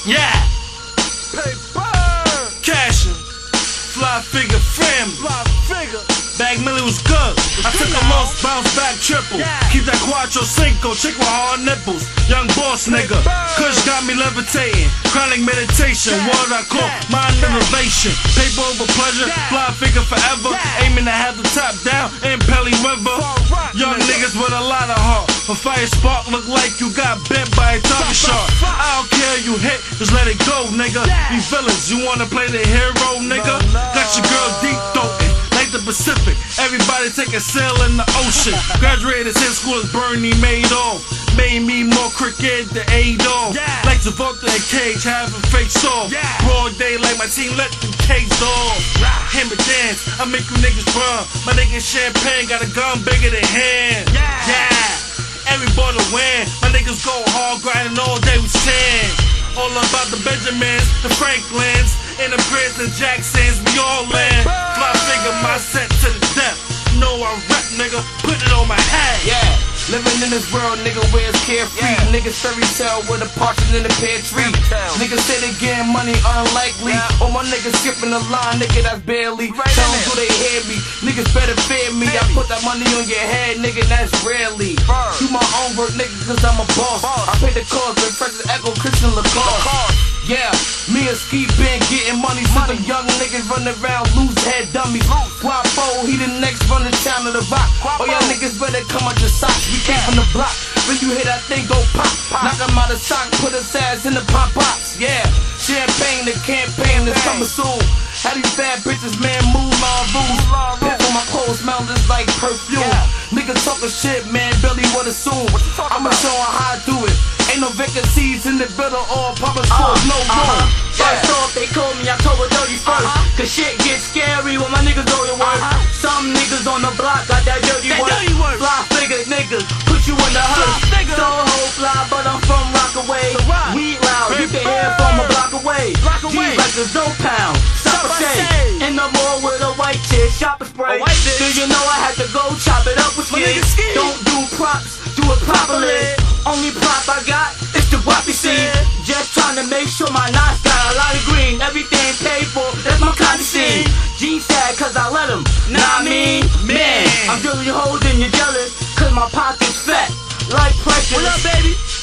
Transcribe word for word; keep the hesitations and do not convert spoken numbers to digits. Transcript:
Yeah. Paper. Cashin'. Fly figure family. Fly figure. Bag Millie was good. I took a loss, bounce back triple. Yeah. Keep that Quattro Cinco, chick with hard nipples. Young boss nigga. Kush got me levitating. Chronic meditation, Yeah. word I call Yeah. mind innovation. Paper over pleasure, Yeah. fly figure forever. Yeah. Aiming to have the top down in Pelly River. Rock, Young nigga. niggas with a lot of heart. A fire spark look like you got bent by a target shot. I don't care you hit, just let it go, nigga. Yeah. You villains, you wanna play the hero, nigga? No, no. Got your girl deep throating. The Pacific, everybody take a sail in the ocean. Graduated high school as Bernie Madoff. Made me more cricket than Adolf. Yeah. Like Travolta and Cage having face off. Yeah. Broad day like my team let them caged off. Hammer dance, I make you niggas run. My nigga Champagne got a gun bigger than hand. Yeah. Yeah. Everybody win. My niggas go hard grinding all day with ten. All about the Benjamins, the Franklins, and the Prince and Jacksons, we all land. Fly figure my set to the death. You know I rap, nigga, put it on my head. Yeah, living in this world, nigga, where it's carefree. Yeah. Niggas fairy tale with a partridge in the pear tree. Tale. Niggas say they getting money unlikely. Yeah. All my niggas skipping the line, nigga, that's barely. Right Tell in them there. do they hear me. Niggas better fear me. I Fear me. put that money on your head, nigga, that's rarely. Bird. Do my own work, nigga, cause I'm a boss. Boss. I pay the cost, but fresh as Echo Christian Lacoste. Yeah, me and Ski been getting money. Since the young niggas running around, loose head dummies. Guapo, he the next run the town of the rock. Oh, y'all niggas better come out your socks. We came from the block. When you hear that thing go pop, knock him out of sock, put his ass in the pop box. Yeah, Champagne, the campaign is coming soon. How these bad bitches, man, move on rules. Pimp on my clothes, smell just like perfume. Yeah. Nigga talking shit, man, Billy would assume. talking I'ma about? show him how I do it. Ain't no vacancies in the building or public schools, no room. uh-huh. First off, they called me October thirty-first. Uh-huh. Cause shit gets scary when my niggas go to work. Uh-huh. Some niggas on the block got that dirty That work. dirty work. Fly figure niggas put you in the hearse. Fly figure. So whole fly, but I'm from Rockaway. The rock. We loud, you can Hey, hear bird. from a block away. Block away. These records no pound. Stop a Stop a shade. shade. In the mall with a white chick, shop a spray. A white bitch. Do you know I had to go chop it up with My Ski? nigga Ski. Don't do props, do it properly. Only prop I got is the Wappy seed. Just trying to make sure my knots got a lot of green. Everything paid for, that's my kind of scene. G sad cause I let him. Nah, I mean, man, I'm really holding you jealous cause my pocket's fat. Like pressure. What up, baby?